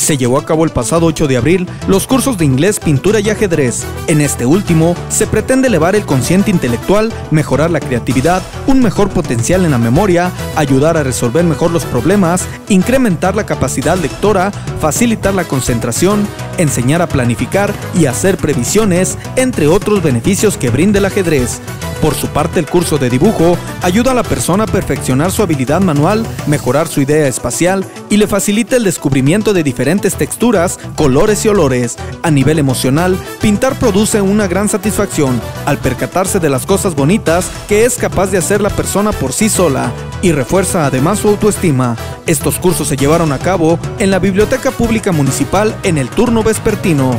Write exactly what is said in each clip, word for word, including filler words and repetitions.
Se llevó a cabo el pasado ocho de abril los cursos de inglés, pintura y ajedrez. En este último, se pretende elevar el consciente intelectual, mejorar la creatividad, un mejor potencial en la memoria, ayudar a resolver mejor los problemas, incrementar la capacidad lectora, facilitar la concentración, enseñar a planificar y hacer previsiones, entre otros beneficios que brinda el ajedrez. Por su parte, el curso de dibujo ayuda a la persona a perfeccionar su habilidad manual, mejorar su idea espacial y le facilita el descubrimiento de diferentes texturas, colores y olores. A nivel emocional, pintar produce una gran satisfacción al percatarse de las cosas bonitas que es capaz de hacer la persona por sí sola y refuerza además su autoestima. Estos cursos se llevaron a cabo en la Biblioteca Pública Municipal en el turno vespertino.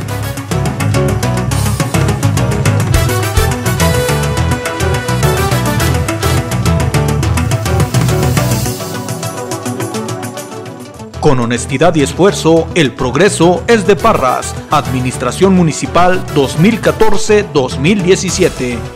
Con honestidad y esfuerzo, el progreso es de Parras. Administración Municipal dos mil catorce a dos mil diecisiete.